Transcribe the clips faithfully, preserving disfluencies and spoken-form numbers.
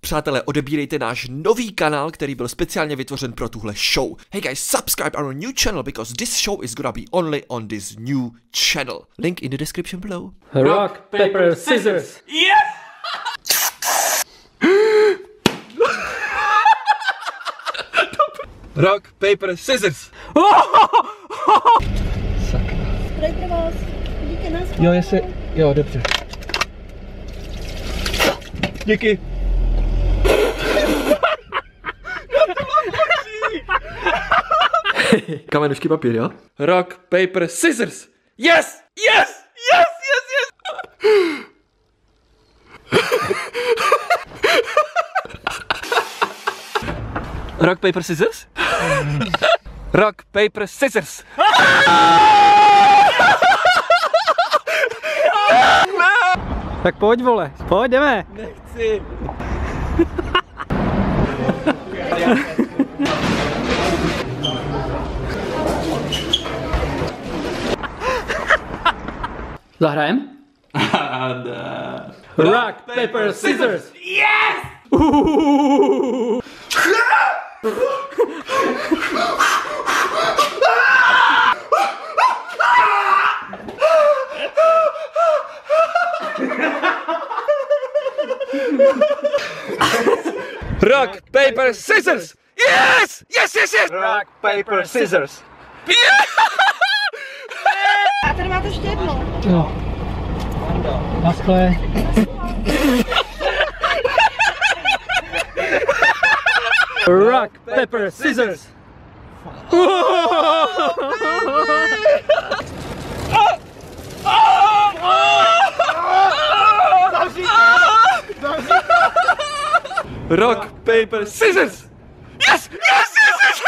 přátelé, odebírejte náš nový kanál, který byl speciálně vytvořen pro tuhle show. Hey guys, subscribe our new channel because this show is gonna be only on this new channel. Link in the description below. Rock, paper, scissors. Yes! Rock, paper, scissors. Spray pro vás. Vidíte nás? Jo, jestli... Jo, dobře. Díky. Kamenušky papír, jo? Rock, paper, scissors. Yes! Yes! Yes! Yes! Yes! Rock, paper, scissors? Rock, paper, scissors. Tak pojď, vole, pojď, jdeme. Nechci. Zahrajem? Rock, paper, scissors. Yes! Rock, paper, scissors. Yes! Yes, yes, yes! Rock, paper, scissors. A tady máte ještě jedno. Jo. Naschle. Rock, paper, scissors. Rock, paper, scissors. Yes! Yes, yes, yes!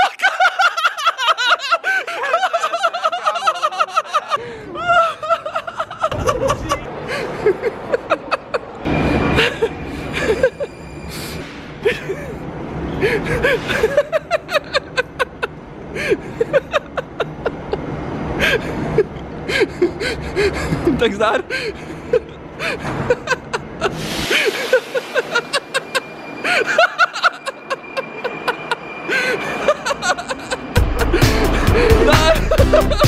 Tak zdar. Zdar.